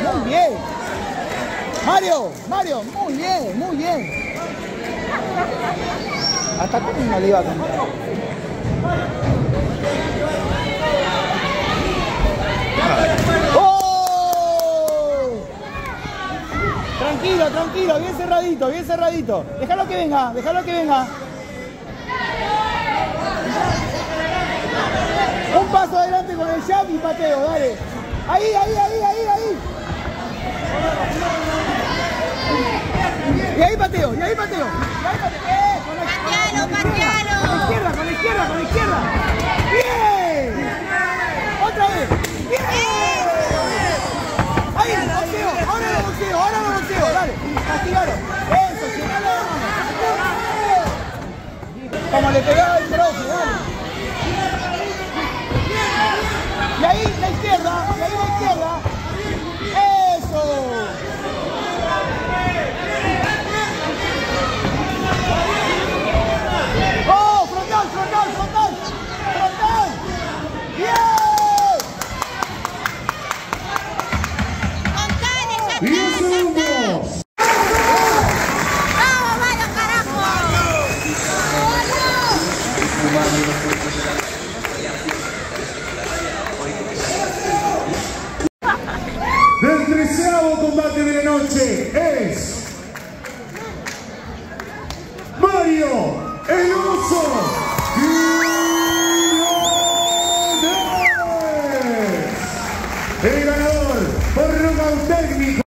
muy bien. Mario, muy bien, muy bien. Hasta tú no le iba a contar. ¡Oh! Tranquilo, tranquilo, bien cerradito, bien cerradito. Déjalo que venga, déjalo que venga. Un paso adelante con el jab y pateo, dale. Ahí. Y ahí pateo. Patealo. Con la izquierda. ¡Bien! Otra vez. ¡Bien! Ahí, boxeo. Ahora lo boxeo. Dale, castigalo. Eso, llenalo de mano. Como le pegaba el profe, dale. Y ahí la izquierda. ¡Eso! ¡Oh! ¡Frontal! ¡Bien! El 13º combate de la noche es Mario el Oso Quirones, el ganador por nocaut técnico.